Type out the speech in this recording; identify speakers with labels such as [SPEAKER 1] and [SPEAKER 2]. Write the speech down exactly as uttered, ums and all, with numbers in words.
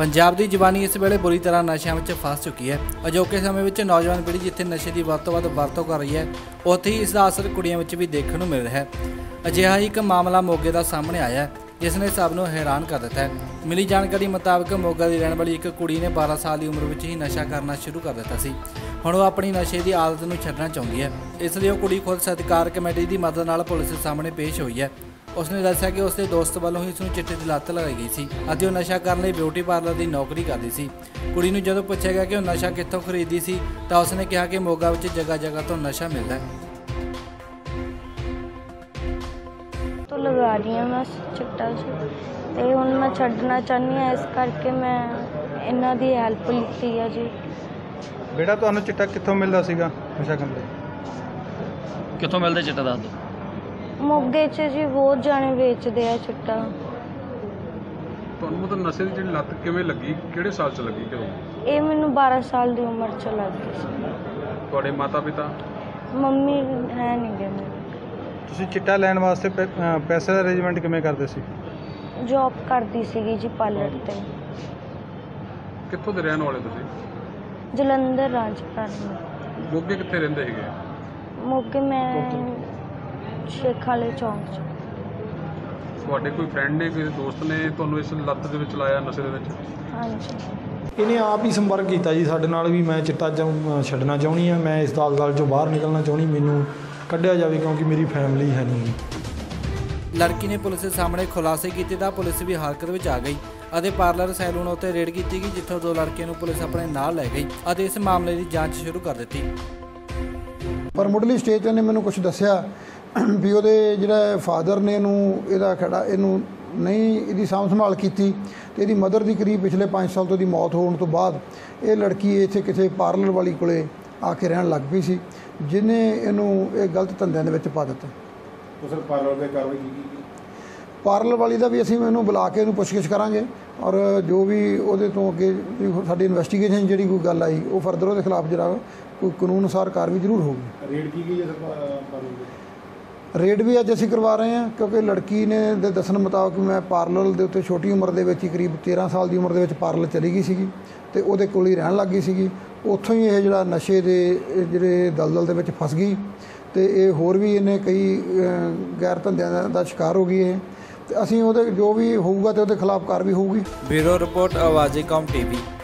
[SPEAKER 1] पंजाब की जवानी इस वेले बुरी तरह नशे में फस चुकी है। अजोके समय में नौजवान पीढ़ी जिथे नशे की वध तो वध वरतों कर रही है, उत्थे ही इसका असर कुड़ियों में भी देखने को मिल रहा है। अजिहा एक मामला मोगे का सामने आया है जिसने सबनों हैरान कर दिता है। मिली जानकारी मुताबिक मोगा की रहने वाली एक कुड़ी ने बारह साल की उम्र में ही नशा करना शुरू कर दिता सी। हुण वह अपनी नशे की आदत को छड्डना चाहती है, इसलिए वह कुड़ी खुद सत्कार कमेटी की मदद नाल पुलिस के सामने पेश हुई है। उसने दस्सिया कि उसके दोस्त वालों ही इसनूं चिट्टे की लत लगाई गई सी अते वह नशा करने लई ब्यूटी पार्लर की नौकरी करती सी। कुड़ी नूं जदों पुछिया गया कि वह नशा कित्थों खरीददी सी तां उसने कहा कि मोगा विच जगह जगह तो नशा मिलदा है।
[SPEAKER 2] तो लगा रही हूँ मैं चिट्टा ते हुण मैं छड्डना चाहनी हां, इस करके मैं इन्हां दी हैल्प लित्ती है जी।
[SPEAKER 3] बेटा तुहानूं चिट्टा कित्थों मिलदा सीगा नशा करन लई?
[SPEAKER 4] कित्थों मिलदा चिट्टा दस दो।
[SPEAKER 2] मोगे च जी बहुत जाने बेचते हैं चिट्टा।
[SPEAKER 3] ਤੁਹਾਨੂੰ ਮਤਲਬ ਨਸ਼ੇ ਦੀ ਜਿਹੜੀ ਲੱਤ ਕਿਵੇਂ ਲੱਗੀ, ਕਿਹੜੇ ਸਾਲ 'ਚ ਲੱਗੀ ਕਦੋਂ?
[SPEAKER 2] ਇਹ ਮੈਨੂੰ ਬਾਰਾਂ ਸਾਲ ਦੀ ਉਮਰ 'ਚ ਲੱਗ ਗਈ ਸੀ।
[SPEAKER 3] ਤੁਹਾਡੇ ਮਾਤਾ ਪਿਤਾ?
[SPEAKER 2] ਮੰਮੀ ਹੈ ਨਹੀਂ ਗੇ ਮੇਰੇ।
[SPEAKER 3] ਤੁਸੀਂ ਚਿੱਟਾ ਲੈਣ ਵਾਸਤੇ ਪੈਸੇ ਦਾ ਅਰੇਂਜਮੈਂਟ ਕਿਵੇਂ ਕਰਦੇ ਸੀ?
[SPEAKER 2] ਜੌਬ ਕਰਦੀ ਸੀਗੀ ਜੀ ਪਾਰਲਰ ਤੇ।
[SPEAKER 3] ਕਿੱਥੋਂ ਦੇ ਰਹਿਣ ਵਾਲੇ ਤੁਸੀਂ?
[SPEAKER 2] ਜਲੰਧਰ ਰਾਜਪੁਰਾ।
[SPEAKER 3] ਮੋਗੇ ਕਿੱਥੇ ਰਹਿੰਦੇ ਸੀਗੇ?
[SPEAKER 2] ਮੋਗੇ ਮੈਂ ਸ਼ੇਖ ਵਾਲੇ ਚੌਂਕ 'ਚ।
[SPEAKER 3] ਤੁਹਾਡੇ ਕੋਈ ਫਰੈਂਡ ਨੇ, ਕਿਸੇ ਦੋਸਤ ਨੇ ਤੁਹਾਨੂੰ ਇਸ ਲੱਤ ਦੇ ਵਿੱਚ ਲਾਇਆ ਨਸ਼ੇ ਦੇ ਵਿੱਚ?
[SPEAKER 2] ਹਾਂਜੀ।
[SPEAKER 5] ਇਹਨੇ ਆਪ ਹੀ ਸੰਪਰਕ ਕੀਤਾ ਜੀ ਸਾਡੇ ਨਾਲ ਵੀ ਮੈਂ ਚਿੱਟਾ ਛੱਡਣਾ ਚਾਹੁੰਦੀ ਹਾਂ, ਮੈਂ ਇਸ ਦਲਦਲ 'ਚੋਂ ਬਾਹਰ ਨਿਕਲਣਾ ਚਾਹੁੰਦੀ, ਮੈਨੂੰ ਕੱਢਿਆ ਜਾਵੇ ਕਿਉਂਕਿ ਮੇਰੀ ਫੈਮਿਲੀ ਹੈ नहीं।
[SPEAKER 1] लड़की ने पुलिस के सामने खुलासे किए तो पुलिस भी हरकत में आ गई और पार्लर सैलून उत्ते रेड की गई जिथों दो लड़कियों को पुलिस अपने नाल लै गई और इस मामले की जांच शुरू कर दी।
[SPEAKER 6] पर मुढ़ली स्टेज ने मैंने कुछ दसिया भी वो जो फादर ने इहदा खड़ा इनू नहीं इसकी साम्भ संभाल की तो इसकी मदर की करीब पिछले पाँच साल तो इसकी मौत होने तो बाद ये लड़की इत्थे किसी पार्लर वाली कोले आके रहन लग पई सी जिन्हें इनू ये गलत धंधों के विच पा दिता।
[SPEAKER 7] तो सर पार्लर की कार्रवाई की?
[SPEAKER 6] पार्लर वाली का भी असीं इनू बुला के इनू पुछगिछ करांगे और जो भी उहदे तो अगे साडी इन्वेस्टिगेशन जिहड़ी कोई गल आई वो फरदर उहदे खिलाफ जिहड़ा कोई कानून अनुसार कार्रवाई जरूर होगी।
[SPEAKER 7] रेड की गई है सर?
[SPEAKER 6] रेड भी अज असीं करवा रहे हैं क्योंकि लड़की ने दे दस्सण मुताबिक मैं पार्लर दे उत्ते छोटी उम्र दे विच करीब तेरह साल की उम्र दे विच पार्लर चली गई सीगी ते उहदे कोल ही रहण लग गई सीगी। उत्थों ही ये जिहड़ा नशे दे जिहड़े दलदल दे विच फस गई तो ये होर भी इन्हें कई गैर धंधियां दा शिकार हो गई है ते असीं उहदे जो भी होऊगा ते उहदे खिलाफ कार्रवाई होऊगी।
[SPEAKER 1] ब्यूरो रिपोर्ट आवाज़े कौम टीवी।